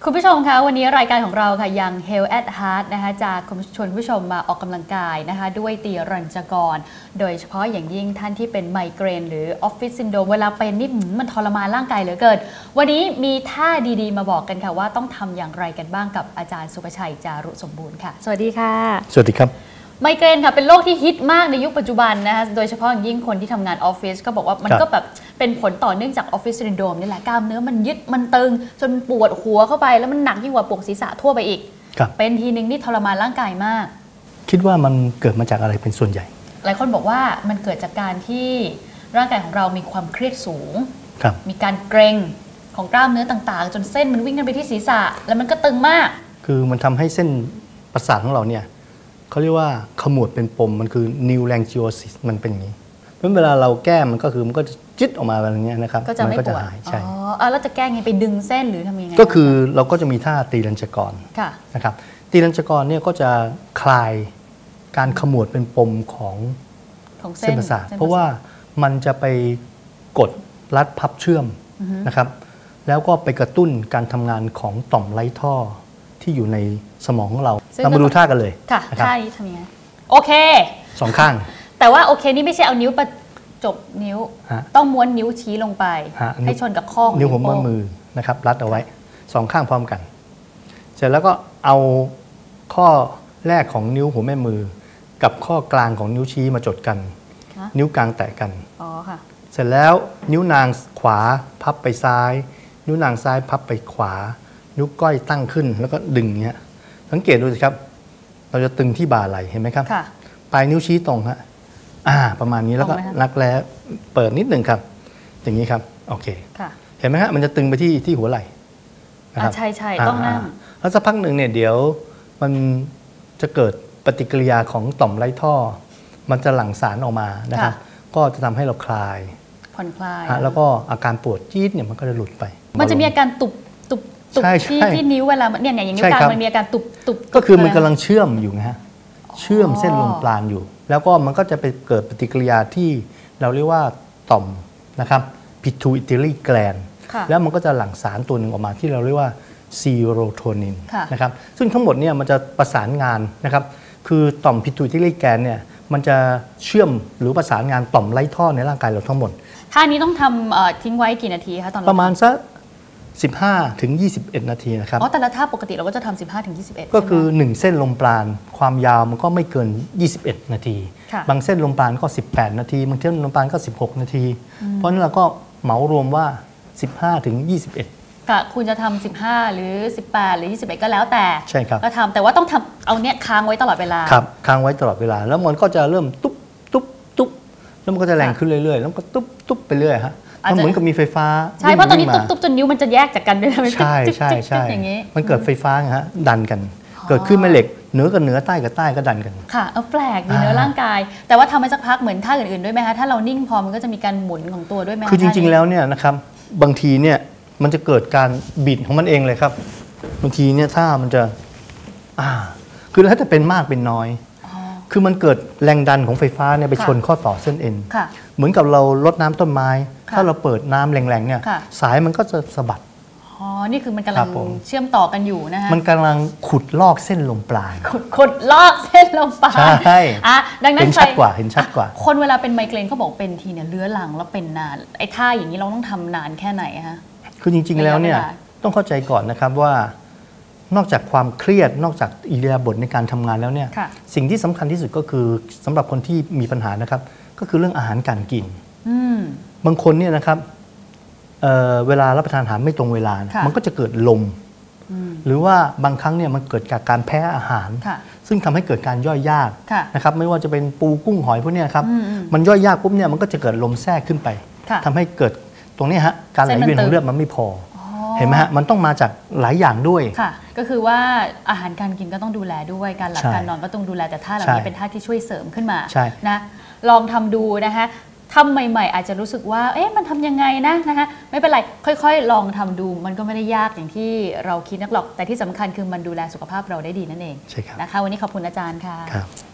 คุณผู้ชมคะวันนี้รายการของเราค่ะยัง Health at Heart นะคะจะชวนผู้ชมมาออกกำลังกายนะคะด้วยตีรัญจกรโดยเฉพาะอย่างยิ่งท่านที่เป็นไมเกรนหรือออฟฟิศซินโดรมเวลาเป็นนี่มันทรมานร่างกายเหลือเกินวันนี้มีท่าดีๆมาบอกกันค่ะว่าต้องทำอย่างไรกันบ้างกับอาจารย์สุภชัยจารุสมบูรณ์ค่ะสวัสดีค่ะสวัสดีครับไมเกรนค่ะเป็นโรคที่ฮิตมากในยุคปัจจุบันนะคะโดยเฉพาะอย่างยิ่งคนที่ทำงานออฟฟิศก็บอกว่ามันก็แบบเป็นผลต่อเนื่องจากออฟฟิศซินโดรมนี่แหละกล้ามเนื้อมันยึดมันตึงจนปวดหัวเข้าไปแล้วมันหนักยิ่งกว่าปวดศีรษะทั่วไปอีกเป็นทีนึงนี่ทรมานร่างกายมากคิดว่ามันเกิดมาจากอะไรเป็นส่วนใหญ่หลายคนบอกว่ามันเกิดจากการที่ร่างกายของเรามีความเครียดสูงมีการเกร็งของกล้ามเนื้อต่างๆจนเส้นมันวิ่งกันไปที่ศีรษะแล้วมันก็ตึงมากคือมันทำให้เส้นประสาทของเราเนี่ยเขาเรียกว่าขมวดเป็นปมมันคือ neuralgiosis มันเป็นอย่างนี้เพราะเวลาเราแก้มันก็คือมันก็จะจิ๊ดออกมาแบบนี้นะครับก็จะไม่ปวดใช่แล้วจะแก้ไงไปดึงเส้นหรือทำยังไงก็คือเราก็จะมีท่าตีรัญจกรนะครับตีรัญจกรเนี่ยก็จะคลายการขมวดเป็นปมของเส้นประสาทเพราะว่ามันจะไปกดรัดพับเชื่อมนะครับแล้วก็ไปกระตุ้นการทำงานของต่อมไร้ท่อที่อยู่ในสมองของเรามาดูท่ากันเลยค่ะท่านี้ทำยังไงโอเคสองข้างแต่ว่าโอเคนี่ไม่ใช่เอานิ้วประจบนิ้วต้องม้วนนิ้วชี้ลงไปให้ชนกับข้อนิ้วหัวแม่มือนะครับรัดเอาไว้สองข้างพร้อมกันเสร็จแล้วก็เอาข้อแรกของนิ้วหัวแม่มือกับข้อกลางของนิ้วชี้มาจดกันนิ้วกลางแตะกันเสร็จแล้วนิ้วนางขวาพับไปซ้ายนิ้วนางซ้ายพับไปขวานิ้วก้อยตั้งขึ้นแล้วก็ดึงเงี้ยสังเกตดูสิครับเราจะตึงที่บ่าไหล่เห็นไหมครับปลายนิ้วชี้ตรงฮะประมาณนี้แล้วก็รักแร้เปิดนิดหนึ่งครับอย่างนี้ครับโอเคเห็นไหมฮะมันจะตึงไปที่หัวไหล่ใช่ใช่ต้องนั่งแล้วสักพักหนึ่งเนี่ยเดี๋ยวมันจะเกิดปฏิกิริยาของต่อมไร้ท่อมันจะหลั่งสารออกมานะครับก็จะทำให้เราคลายผ่อนคลายแล้วก็อาการปวดจี๊ดเนี่ยมันก็จะหลุดไปมันจะมีอาการตุบที่นิ้วเวลาเนี่ยอย่างนิ้วกลางมันมีอาการตุบก็คือมันกำลังเชื่อมอยู่นะฮะเชื่อมเส้นลมปราณอยู่แล้วก็มันก็จะไปเกิดปฏิกิริยาที่เราเรียกว่าต่อมนะครับ pituitary gland แล้วมันก็จะหลั่งสารตัวหนึ่งออกมาที่เราเรียกว่าซีโรโทนินนะครับซึ่งทั้งหมดเนี่ยมันจะประสานงานนะครับคือต่อม pituitary gland เนี่ยมันจะเชื่อมหรือประสานงานต่อมไร้ท่อในร่างกายเราทั้งหมดท่านี้ต้องทำทิ้งไว้กี่นาทีคะตอนประมาณสัก15 ถึง 21 นาทีนะครับแต่ละท่าปกติเราก็จะทำ15 ถึง 21 ก็คือ1เส้นลมปราณความยาวมันก็ไม่เกิน21 นาทีบางเส้นลมปราณก็18 นาทีบางเส้นลมปราณก็16 นาทีเพราะฉะนั้นเราก็เหมารวมว่า15 ถึง 21 ค่ะคุณจะทำ15 หรือ18 หรือ21ก็แล้วแต่ใช่ครับก็ทำแต่ว่าต้องทำเอาเนี้ยค้างไว้ตลอดเวลาครับค้างไว้ตลอดเวลาแล้วมันก็จะเริ่มตุ๊บแล้วมันก็จะแรงขึ้นเรื่อยๆแล้วก็ตุ๊บไปเรื่อยฮะมันเหมือนกับมีไฟฟ้าใช่เพราะตอนนี้ตุ๊บจนนิ้วมันจะแยกจากกันด้วยนะใช่อย่างนี้มันเกิดไฟฟ้าฮะดันกันเกิดขึ้นแม่เหล็กเหนือกับเหนือใต้กับใต้ก็ดันกันค่ะแปลกดีเนื้อร่างกายแต่ว่าทำไปสักพักเหมือนท่าอื่นๆด้วยไหมคะถ้าเรานิ่งพอมันก็จะมีการหมุนของตัวด้วยไหมคือจริงๆแล้วเนี่ยนะครับบางทีเนี่ยมันจะเกิดการบิดของมันเองเลยครับบางทีเนี่ยถ้ามันจะคือถ้าจะเป็นมากเป็นน้อยคือมันเกิดแรงดันของไฟฟ้าเนี่ยไปชนข้อต่อเส้นเอ็นเหมือนกับเราลดน้ำต้นไม้ถ้าเราเปิดน้ำแรงๆเนี่ยสายมันก็จะสะบัดนี่คือมันกำลังเชื่อมต่อกันอยู่นะคะมันกำลังขุดลอกเส้นลมปราณขุดลอกเส้นลมปราณใช่ดังนั้นเห็นชัดกว่าคนเวลาเป็นไมเกรนเขาบอกเป็นทีเนี่ยเรื้อรังแล้วเป็นนานไอ้ท่าอย่างนี้เราต้องทำนานแค่ไหนคะคือจริงๆแล้วเนี่ยต้องเข้าใจก่อนนะครับว่านอกจากความเครียดนอกจากอิริยาบถในการทำงานแล้วเนี่ยสิ่งที่สำคัญที่สุดก็คือสำหรับคนที่มีปัญหานะครับก็คือเรื่องอาหารการกินบางคนเนี่ยนะครับเวลารับประทานอาหารไม่ตรงเวลามันก็จะเกิดลมหรือว่าบางครั้งเนี่ยมันเกิดจากการแพ้อาหารซึ่งทำให้เกิดการย่อยยากนะครับไม่ว่าจะเป็นปูกุ้งหอยพวกนี้ครับมันย่อยยากปุ๊บเนี่ยมันก็จะเกิดลมแทรกขึ้นไปทำให้เกิดตรงนี้ฮะการไหลเวียนของเลือดมันไม่พอเห็นไหมฮะมันต้องมาจากหลายอย่างด้วยค่ะก็คือว่าอาหารการกินก็ต้องดูแลด้วยการหลับการนอนก็ต้องดูแลแต่ท่าเหล่านี้เป็นท่าที่ช่วยเสริมขึ้นมานะลองทำดูนะคะทำใหม่ๆอาจจะรู้สึกว่ามันทำยังไงนะคะไม่เป็นไรค่อยๆลองทำดูมันก็ไม่ได้ยากอย่างที่เราคิดนักหรอกแต่ที่สำคัญคือมันดูแลสุขภาพเราได้ดีนั่นเองนะคะวันนี้ขอบคุณอาจารย์ค่ะ